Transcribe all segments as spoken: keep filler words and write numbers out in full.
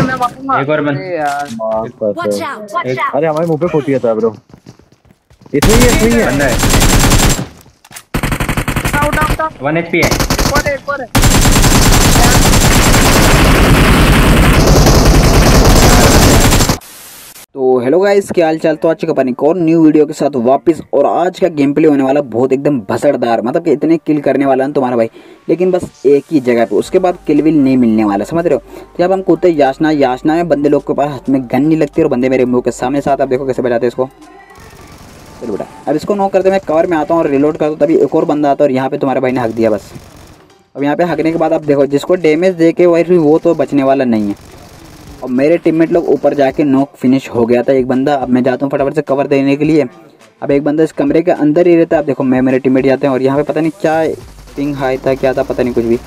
मैं मारूंगा। एक और बंद अरे यार माफ करते Watch हो। out! Watch out! अरे हमारे मुंह पे फूटी था ब्रो। इसमें ही है, इसमें ही है। बंदा है, out out out one HP है। एक और एक और है। तो हेलो गाइस, क्या हाल चाल। तो आज का अपन एक और न्यू वीडियो के साथ वापस। और आज का गेम प्ले होने वाला बहुत एकदम भसड़दार, मतलब कि इतने किल करने वाला है तुम्हारा भाई, लेकिन बस एक ही जगह पे, उसके बाद किल विल नहीं मिलने वाला, समझ रहे हो। जब हम कूदते याचना याचना में बंदे लोग के पास हाथ में गन नहीं लगती और बंदे मेरे मुंह के सामने साथ। आप देखो कैसे बजाते हैं इसको। चलो बेटा, अब इसको नॉक करते मैं कवर में आता हूँ और रिलोड करता हूँ, तभी एक और बंदा आता है और यहाँ पे तुम्हारे भाई ने हक दिया बस। अब यहाँ पे हकने के बाद आप देखो, जिसको डैमेज दे के वही वो तो बचने वाला नहीं है। और मेरे टीममेट लोग ऊपर जाके नॉक फिनिश हो गया था एक बंदा। अब मैं जाता हूँ फटाफट से कवर देने के लिए। अब एक बंदा इस कमरे के अंदर ही रहता है। अब देखो मैं मेरे टीममेट जाते हैं और यहाँ पे पता नहीं क्या पिंग हाई था, क्या था पता नहीं कुछ भी।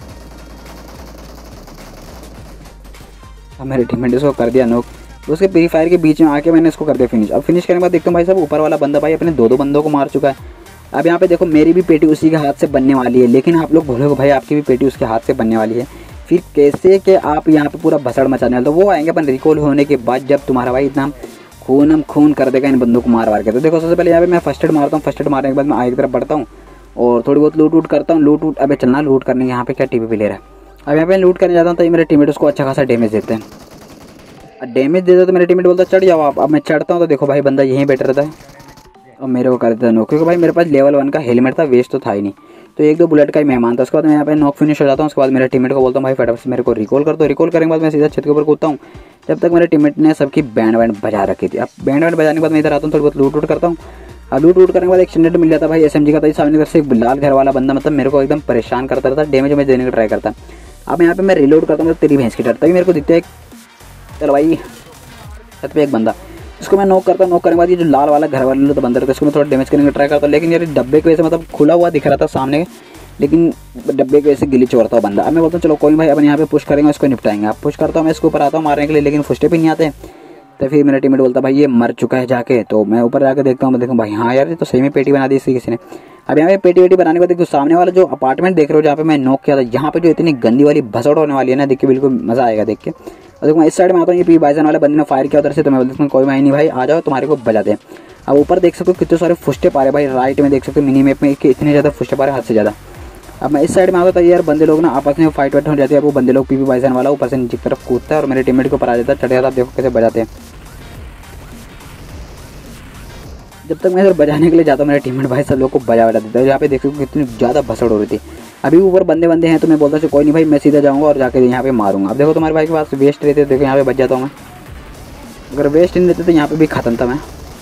अब मेरे टीममेट इसको कर दिया नॉक। उसके फ्री फायर के बीच में आके मैंने इसको कर दिया फिनिश। अब फिनिश करने के बाद देखता हूँ भाई साहब, ऊपर वाला बंदा भाई अपने दो दो बंदों को मार चुका है। अब यहाँ पे देखो मेरी भी पेटी उसी के हाथ से बनने वाली है, लेकिन आप लोग बोलोगे भाई आपकी भी पेटी उसके हाथ से बनने वाली है, फिर कैसे कि आप यहाँ पे पूरा भसड़ मचाने वाले। तो वो आएंगे अपन रिकॉल होने के बाद, जब तुम्हारा भाई इतना खून हम खून कर देगा इन बंदों को मार मार के। तो देखो सबसे पहले यहाँ पे मैं फर्स्ट एड मारता हूँ। फर्स्ट एड मारने के बाद मैं आगे की तरफ बढ़ता हूँ और थोड़ी बहुत लूट वूट करता हूँ। लूट वूट अबे चलना लूट करने, यहाँ पे क्या टीवी पे ले रहा है। अब यहाँ पे लूट करने जाता हूँ तो मेरे टीममेट उसको अच्छा खासा डैमेज देते हैं। डैमेज देते तो मेरे टीममेट बोलता चढ़ जाओ आप। अब मैं चढ़ता हूँ तो देखो भाई बंदा यहीं बैठा रहता है और मेरे को कर देता है नॉक, क्योंकि भाई मेरे पास लेवल वन का हेलमेट था, वेस्ट तो था ही नहीं। तो एक दो बुलेट का ही मेहमान था। उसके बाद मैं यहाँ पे नॉक फिनिश हो जाता हूँ। उसके बाद मेरे टीममेट को बोलता हूँ भाई फटाफट से मेरे को रिकॉल कर दो। रिकॉल करने के बाद मैं सीधा छत के ऊपर कूदता हूँ। जब तक मेरे टीममेट ने सबकी बैंड बैंड बजा रखी थी। अब बैंड बैंड बजाने के बाद मैं इधर आता हूँ, थोड़ी बहुत लूट वूट करता हूँ। अब लूट वूट करने के बाद एक स्टैंडर्ड मिल जाता है भाई एसएमजी का। तो सामने घर से एक लाल घर वाला बंदा मतलब मेरे को एकदम परेशान करता रहता, डैमेज वेमेज देने का ट्राई करता। अब यहाँ पे मैं रिलोड करता हूँ, मतलब तेरी भैंस की डर। तभी मेरे को दिखता है चलो भाई छत पे एक बंदा, इसको मैं नॉक करता हूँ। नॉक करने के बाद ये जो लाल वाला घर वाला तो बंदा रहता है, इसको मैं थोड़ा डैमेज करने का ट्राई करता हूँ। लेकिन यार डब्बे की वजह से मतलब खुला हुआ दिख रहा था सामने, लेकिन डब्बे की वजह से गिली चोरता बंदा। अब मैं बोलता हूँ चलो कोई भाई अपन यहाँ पे पुश करेंगे, इसको निपटाएंगे। आप पुश करता हूँ, मैं इसके ऊपर आता हूँ मारने के लिए, लेकिन फुस्टे भी नहीं आते। तो फिर मेरा टीममेट बोलता भाई ये मर चुका है जाके। तो मैं ऊपर जाकर देखता हूँ, देखूँ भाई हाँ यार ये तो सही में पेटी बना दी इसी किसी ने। अब यहाँ पे पेटी वेटी बनाने के बाद देखो सामने वाला जो अपार्टमेंट देख रहे हो जहाँ पे मैं नॉक किया था, यहाँ पे जो इतनी गंदी वाली भसड़ होने वाली है ना, देख के बिल्कुल मजा आएगा देख के। और देखो मैं इस साइड में आता हूँ, ये पी बाइजन वाले बंदे ने फायर किया उधर से। तो मैं बोलता हूँ कोई भाई नहीं भाई आ जाओ, तुम्हारे को बजाते हैं। अब ऊपर देख सकते हो कितने सारे फुस्टे पा रहे भाई, राइट में देख सकते हो मिनी मैप में कि इतने ज़्यादा फुस्टे पा रहे, हद से ज़्यादा। अब मैं इस साइड में आता था यार, बंदे लोग ना आपस में फाइट वाइट हो जाती है। वो बंदे लोग पी पी बाइजन वाला ऊपर से नीचे की तरफ कूदता है और मेरे टीममेट को ऊपर आ जाता है, चढ़ जाता है। देखो कैसे बजाते हैं। जब तक मैं इधर बजाने के लिए जाता हूँ मेरे टीममेट भाई सब लोग को बजा बजा देता है। यहाँ पे देख सकते हो कितनी ज़्यादा भसड़ हो रही थी। अभी ऊपर बंदे बंदे हैं तो मैं बोलता हूँ कोई नहीं भाई मैं सीधा जाऊँगा और जाकर यहाँ पे मारूंगा। अब देखो तुम्हारे भाई के पास वेस्ट रहते, देखो यहाँ पे बच जाता हूँ मैं। अगर वेस्ट नहीं देते तो यहाँ पे भी खत्म था मैं।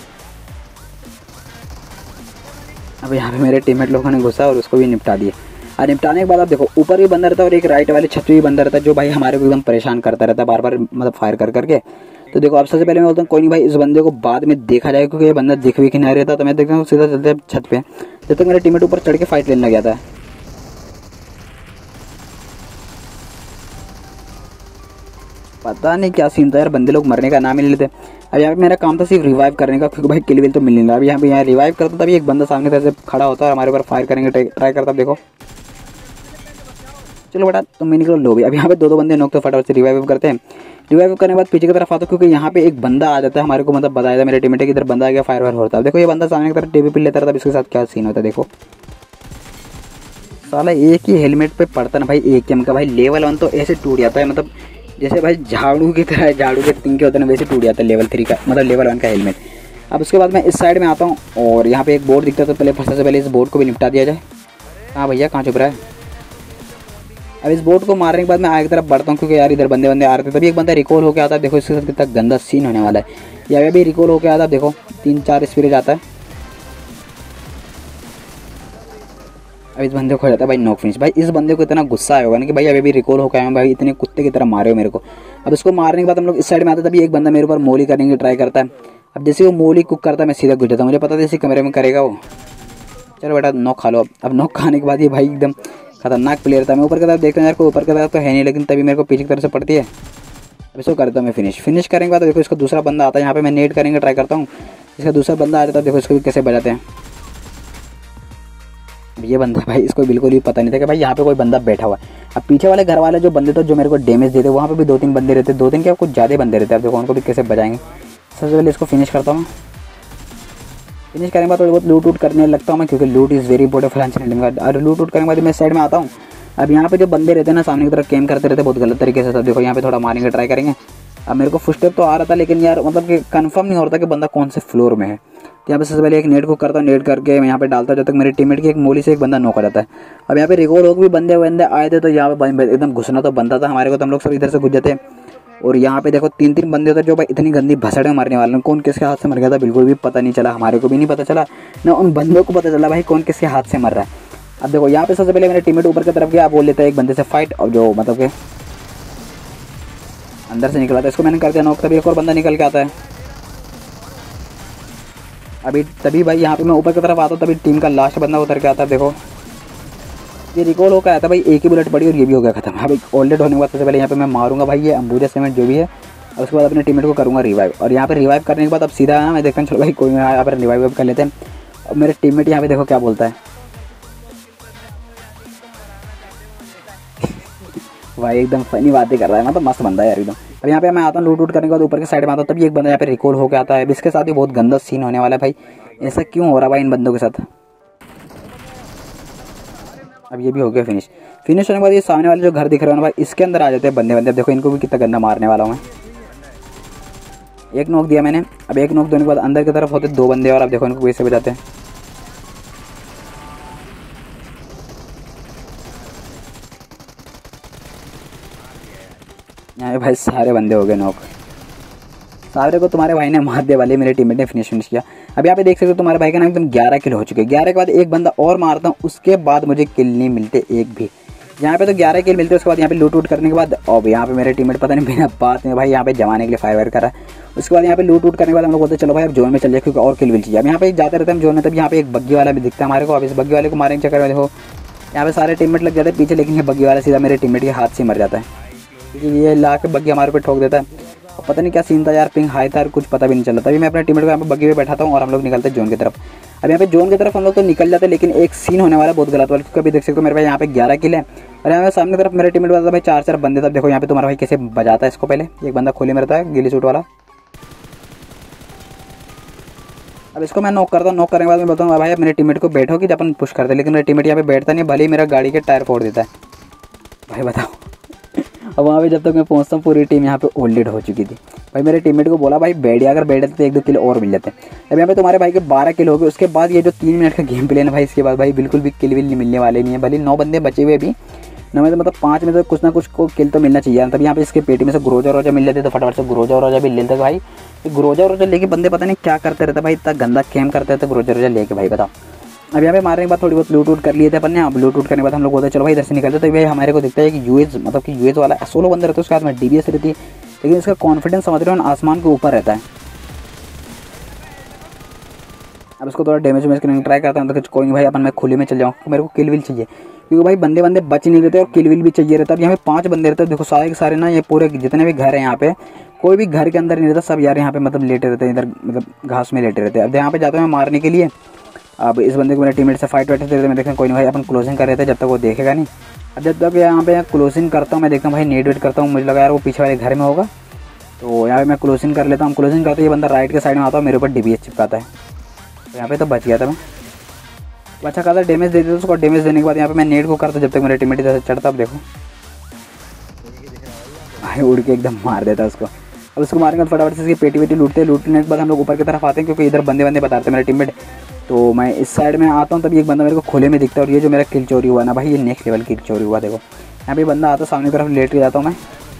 अब यहाँ पे मेरे टीममेट लोगों ने घुसा और उसको भी निपटा दिए। और निपटाने के बाद आप देखो ऊपर भी बंदा रहता है और एक राइट वाले छत भी बंदा रहता है, जो भाई हमारे को एकदम परेशान करता रहता है बार बार, मतलब फायर कर करके। तो देखो अब सबसे पहले मैं बोलता हूँ कोई नहीं भाई इस बंदे को बाद में देखा जाए, क्योंकि ये बंदा दिख भी कि नहीं रहता। तो मैं देखता हूँ सीधा चलते हैं छत पे, जब तक मेरे टीममेट ऊपर चढ़ के फाइट लेने लग जाता है। पता नहीं क्या सीन था यार, बंदे लोग मरने का नाम ही नहीं लेते। अब यहाँ पे मेरा काम था सिर्फ रिवाइव करने का, क्योंकि भाई किल विल तो मिल नहीं रहा। अब यहाँ पे यहाँ रिवाइव करता तभी एक बंदा सामने तरह से खड़ा होता है और हमारे ऊपर फायर करेंगे ट्राई करता। देखो चलो बेटा तुम भी निकलो लो भी। अब यहाँ पे दो दो बंदे नॉक तो फटाफट से रिवाइव करते हैं। रिवाइव करने के बाद पीछे की तरफ आता, क्योंकि यहाँ पे एक बंदा आ जाता है हमारे को, मतलब बताया था मेरे टीममेट की इधर बंदा आ गया, फायर वायर होता है। देखो ये बंदा सामने की तरफ टीवी पे लेता रहता है, इसके साथ क्या सीन होता है देखो। साला एक ही हेलमेट पे पड़ता ना भाई एक एम का भाई, लेवल वन तो ऐसे टूट जाता है, मतलब जैसे भाई झाड़ू की तरह, झाड़ू के तिनके होते हैं वैसे टूट जाता है लेवल थ्री का, मतलब लेवल वन का हेलमेट। अब उसके बाद मैं इस साइड में आता हूँ और यहाँ पे एक बोर्ड दिखता है, तो पहले फर्स्ट से पहले इस बोर्ड को भी निपटा दिया जाए। हाँ भैया कहाँ छुप रहा है। अब इस बोर्ड को मारने के बाद मैं आगे की तरफ बढ़ता हूँ, क्योंकि यार इधर बंदे बंदे आ रहे थे। तभी एक बंदा रिकॉल होकर आता है, देखो इसके साथ कितना गंदा सीन होने वाला है। यहाँ भी रिकॉल होकर आता है, देखो तीन चार स्पीड आता है। अब इस बंदे को हो जाता है भाई नॉक फिनिश। भाई इस बंदे को इतना गुस्सा आया होगा ना कि भाई अभी भी रिकॉल होकर आया भाई, इतने कुत्ते की तरह मारे हो मेरे को। अब इसको मारने के बाद हम लोग इस साइड में आते हैं, तभी एक बंदा मेरे ऊपर मोली करने की ट्राई करता है। अब जैसे वो मोली कुक करता है मैं सीधा घुस जाता हूँ, मुझे पता था इसी कमरे में करेगा वो। चलो बेटा नॉक खा लो। अब नॉक खाने के बाद ये भाई एकदम खतरनाक प्लेयर था। मैं ऊपर की तरफ देखता हूँ यार, कोई ऊपर की तरफ तो है नहीं, लेकिन तभी मेरे को पीछे की तरफ से पड़ती है। अब इसको करता हूँ मैं फिनिश। फिनिश करने के बाद देखो इसको दूसरा बंदा आता है, यहाँ पे मैं नेट करने का ट्राई करता हूँ। इसका दूसरा बंदा आ जाता है, देखो इसको भी कैसे बजाते हैं। ये बंदा भाई, इसको बिल्कुल भी पता नहीं था कि भाई यहाँ पे कोई बंदा बैठा हुआ है। अब पीछे वाले घर वाले जो बंदे थे जो मेरे को डैमेज देते, वहाँ पे भी दो तीन बंदे रहते, दो तीन क्या कुछ ज़्यादा बंदे रहते। अब देखो उनको भी कैसे बजाएंगे। सबसे पहले इसको फिनिश करता हूँ। फिनिश करने के बाद थोड़ी बहुत लूट वूट करने लगता हूँ मैं, क्योंकि loot is very important financial handling का। और लूट वूट करने के बाद मैं साइड में आता हूँ। अब यहाँ पे जो बंदे रहते हैं ना सामने की तरफ कैम करते रहते बहुत गलत तरीके से। सब देखो यहाँ पे थोड़ा मारने का ट्राई करेंगे। अब मेरे को फुट स्टेप तो आ रहा था, लेकिन यार मतलब कि कंफर्म नहीं हो रहा था कि बंदा कौन से फ्लोर में है। तो यहाँ पे सबसे पहले एक नेट को करता हूँ, नेट करके मैं यहाँ पे डालता हूँ जब तक मेरे टीममेट की एक मोली से एक बंदा नॉक हो जाता है। अब यहाँ पे रिकॉर्ड होकर भी बंदे बंदे आए थे, तो यहाँ पे एकदम घुसना तो बनता था हमारे को, तो हम लोग सब इधर से घुस जाते। और यहाँ पे देखो तीन तीन बंदे होते जो भाई इतनी गंदी भसड़े मारने वाले हैं। कौन किसके हाथ से मर गया था बिल्कुल भी पता नहीं चला, हमारे को भी नहीं पता चला, ना उन बंदों को पता चला भाई कौन किसके हाथ से मर रहा है। अब देखो यहाँ पे सबसे पहले मेरे टीममेट ऊपर की तरफ गया, बोल लेता है एक बंदे से फाइट, और जो मतलब कि अंदर से निकला था इसको मैंने कर दिया नॉक। तभी एक और बंदा निकल के आता है। अभी तभी भाई यहाँ पे मैं ऊपर की तरफ आता हूँ, तभी टीम का लास्ट बंदा उतर के आता है। देखो ये रिकॉल होकर आया था भाई, एक ही बुलेट पड़ी और ये भी हो गया खत्म। अभी ऑलरेड होने के बाद सबसे पहले यहाँ पे मैं मारूंगा भाई ये अंबुजा सीमेंट जो भी है, और उसके बाद अपने टीममेट को करूँगा रिवाइव। और यहाँ पे रिवाइव करने के बाद अब सीधा है मैं देखता हूँ, चलो भाई कोई यहाँ पर रिवाइव कर लेते हैं। और मेरे टीममेट यहाँ पे देखो क्या बोलता है भाई, एकदम फनी बातें कर रहा है, मतलब मस्त बंदा है यार एकदम। अब यहाँ पे मैं आता हूँ लूट वूट करने के बाद ऊपर के साइड में आता हूँ, तभी एक बंदा यहाँ पे रिकॉल होकर आता है। इसके साथ ही बहुत गंदा सीन होने वाला है भाई, ऐसा क्यों हो रहा है भाई इन बंदों के साथ। अब ये भी हो गया फिनिश। फिनिश होने के बाद ये सामने वाले जो घर दिख रहे हैं ना भाई, इसके अंदर आ जाते हैं बंदे बंदे। अब देखो इनको भी कितना गंदा मारने वाला हूँ मैं। एक नोक दिया मैंने। अब एक नोक देने के बाद अंदर की तरफ होते दो बंदे, और अब देखो इनको कैसे बजाते हैं। यहाँ भाई सारे बंदे हो गए नॉक, सारे को तुम्हारे भाई ने मार दिया वाले, मेरे टीममेट ने फिनिश फिनिश किया। अब यहाँ पे देख सकते हो तुम्हारे भाई का नाम एकदम ग्यारह किल हो चुके हैं। ग्यारह के बाद एक बंदा और मारता हूँ, उसके बाद मुझे किल नहीं मिलते एक भी। यहाँ पे तो ग्यारह किल मिलते हैं। उसके बाद यहाँ पे लूट वूट करने के बाद अब यहाँ पे मेरे टीममेट पता नहीं बिना बात में भाई यहाँ पे जमाने के लिए फायर कर रहा है। उसके बाद यहाँ पे लूट वूट करने के बाद हम लोग बोलते चलो भाई अब जोन में चल जाए, क्योंकि और किल मिल चाहिए। अब यहाँ पे जाते रहते हैं जोन में, तब यहाँ पे एक बग्गी वाला भी दिखता है हमारे को। अब इस बग्गी वाले को मारने के चक्कर में देखो यहाँ पे सारे टीममेट लग जाते हैं पीछे, लेकिन ये बग्गी वाला सीधा मेरे टीममेट के हाथ से मर जाता है, क्योंकि ये ला के बग्गी हमारे पे ठोक देता है। और पता नहीं क्या सीन था यार, पिंग हाई था, कुछ पता भी नहीं चला। तभी मैं अपने टीममेट को यहाँ पे बग्गी पे बैठाता हूँ और हम लोग निकलते हैं जोन की तरफ। अब यहाँ पे जोन की तरफ हम लोग तो निकल जाते हैं, लेकिन एक सीन होने वाला है बहुत गलत वाला, क्योंकि अभी देख सकते हो मेरे भाई यहाँ पे ग्यारह किल है, और यहाँ पे सामने तरफ मेरे टीममेट बताता भाई चार चार बंदे। तब देखो यहाँ पे तुम्हारा भाई कैसे बजाता है इसको। पहले एक बंदा खोले में रहता है गिली सूट वाला। अब इसको मैं नॉक करता हूँ। नॉक करने के बाद मैं बोलता हूँ भाई मेरे टीममेट को बैठो कि अपन पुश करते, लेकिन मेरे टीममेट यहाँ पे बैठता नहीं, भले ही मेरा गाड़ी के टायर फोड़ देता है भाई, बताओ। अब वहाँ पे जब तक मैं पहुँचता हूँ पूरी टीम यहाँ पे ऑलरेडी हो चुकी थी। भाई मेरे टीममेट को बोला भाई बैठ, अगर बैठ जाते तो एक दो किल और मिल जाते। अब यहाँ पे तुम्हारे भाई के बारह किल हो गए। उसके बाद ये जो तीन मिनट का गेम प्ले है भाई, इसके बाद भाई बिल्कुल भी किल विल मिलने वाले नहीं है। भले नौ बंदे बचे हुए अभी, नौ में तो मतलब पाँच में तो कुछ ना कुछ को किल तो मिलना चाहिए। तब यहाँ पे इसके पेटी में से ग्रोजा रोजा मिल जाते तो फटाफट से ग्रोजा रोजा भी लेते भाई। ग्रोजा रोजा लेके बंदे पता नहीं क्या करते रहते भाई, इतना गंदा कैम करते रहते ग्रोजा रोजा लेके भाई, बताओ। अब यहाँ पे मारने के बाद थोड़ी बहुत लूट वूट कर लिए थे अपन ने। अब लूट वूट करने के बाद हम लोग बोलते चलो भाई इधर से निकलते। तो भाई हमारे को दिखता है कि यूएस मतलब कि यूएस वाला सोलो बंदा रहता है, उसके हाथ में डीबीएस रहती है, लेकिन इसका कॉन्फिडेंस समझ रहे हो आसमान के ऊपर रहता है। अब इसको थोड़ा डैमेज वेमेज करने का ट्राई करता हूँ, तो कोई नहीं भाई अपन मैं खुले में चल जाऊँ, मेरे को किल विल चाहिए, क्योंकि भाई बंदे बंदे बच नहीं रहते और किल विल भी चाहिए रहता है। अब यहाँ पे पाँच बंदे रहते हैं, देखो सारे के सारे ना ये पूरे जितने भी घर हैं यहाँ पे कोई भी घर के अंदर नहीं रहता, सब यार यहाँ पे मतलब लेटे रहते हैं, इधर मतलब घास में लेटे रहते हैं। अब यहाँ पे जाता हूँ मैं मारने के लिए। अब इस बंदे को मेरे टीममेट से फाइट वाइट देते हैं, मैं देखता हूँ कोई नहीं भाई अपन क्लोजिंग कर रहे थे जब तक वो देखेगा नहीं। अब जब तक यहाँ पे क्लोजिंग करता हूँ मैं देखता हूँ भाई नेट वेट करता हूँ, मुझे लगा यार वो पीछे वाले घर में होगा, तो यहाँ पे मैं क्लोजिंग कर लेता हूँ। क्लोजिंग करते ये बंदा राइट के साइड में आता है, मेरे ऊपर डीबीएस चिपकाता है, तो यहाँ पे तो बच गया था मैं। अच्छा खासा डैमेज दे देता उसको। डैमेज देने के बाद यहाँ पे मैं नेट को करता जब तक मेरे टीममेट इधर से चढ़ता। अब देखो भाई उड़ के एकदम मार देता उसको। अब उसको मारेंगे फटाफट से इसकी पेटी वेटी लूटते लूटने के बाद हम लोग ऊपर की तरफ आते हैं, क्योंकि इधर बंदे बंदे बताते हैं मेरे टीममेट। तो मैं इस साइड में आता हूँ, तभी एक बंदा मेरे को खुले में दिखता है, और ये जो मेरा किल चोरी हुआ ना भाई, ये नेक्स्ट लेवल किल चोरी हुआ। देखो यहाँ पे बंदा आता है सामने की तरफ, लेट के जाता हूँ मैं।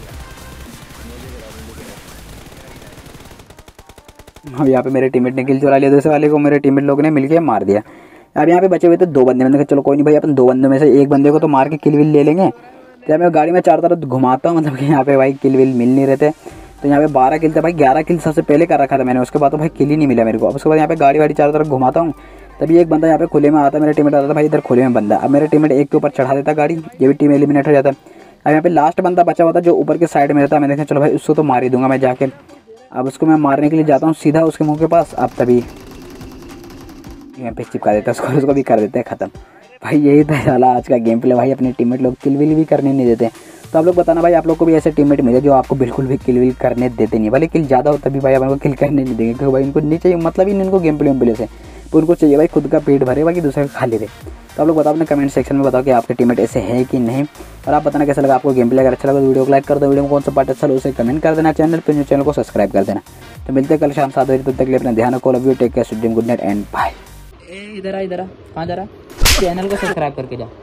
अब यहाँ पे मेरे टीममेट ने किल चुरा लिया, दूसरे वाले को मेरे टीममेट लोगों ने मिलकर मार दिया। अब यहाँ पे बचे हुए थे दो बंदे, मैंने कहा चलो कोई नहीं भाई अपन दो बंदों में से एक बंदे को तो मार के किल विल ले लेंगे। तो मैं गाड़ी में चारों तरफ घुमाता हूँ, मतलब कि यहाँ पे भाई किल विल मिल नहीं रहते। तो यहाँ पे बारह किल थे भाई, ग्यारह किल सबसे पहले कर रखा था मैंने, उसके बाद तो भाई किल ही नहीं मिला मेरे को। अब उसके बाद यहाँ पे गाड़ी वाड़ी चारों तरफ घुमाता हूँ, तभी एक बंदा यहाँ पे खुले में आता है, मेरा टीममेट आता था भाई इधर खुले में बंदा। अब मेरे टीममेट एक के ऊपर चढ़ा देता गाड़ी, ये भी टीम एलिमिनेट हो जाता है। अब यहाँ पे लास्ट बंदा बचा हुआ था जो ऊपर के साइड में रहता है, मैंने देखा चलो भाई उसको तो मार ही दूंगा मैं जाके। अब उसको मैं मारने के लिए जाता हूँ सीधा उसके मुँह के पास। अब तभी यहाँ पे चिपका देता है उसको, उसको भी कर देते हैं ख़त्म। भाई यही था साला आज का गेम प्ले भाई। अपने टीममेट लोग किल विल भी करने नहीं देते। तो आप लोग बताना भाई आप लोग को भी ऐसे टीममेट मिले जो आपको बिल्कुल भी किल विल करने देते नहीं। भले किल ज़्यादा हो तभी भाई अपन को किल करने नहीं देंगे, क्योंकि भाई उनको नहीं चाहिए, मतलब ही नहीं उनको गेम प्ले वेम प्ले से। तो उनको चाहिए भाई खुद का पेट भरे, बाकी दूसरे का खाली रहे। तो आप लोग बताओ अपने कमेंट सेक्शन में, बताओ कि आपके टीममेट ऐसे हैं कि नहीं। और आप बताना कैसा लगा आपको गेम प्ले। अगर अच्छा लगा तो वीडियो को लाइक कर दो, वीडियो में कौन सा पार्ट अच्छा लगा उसे कमेंट कर देना, चैनल पर न्यू चैनल को सब्सक्राइब कर देना। तो मिलते हैं कल शाम सात बजे, तब तक के लिए अपना ध्यान रखो। Love you, take care, good night and bye. इधर आ इधर आ, कहाँ जा रहा, चैनल को सब्सक्राइब करके जा।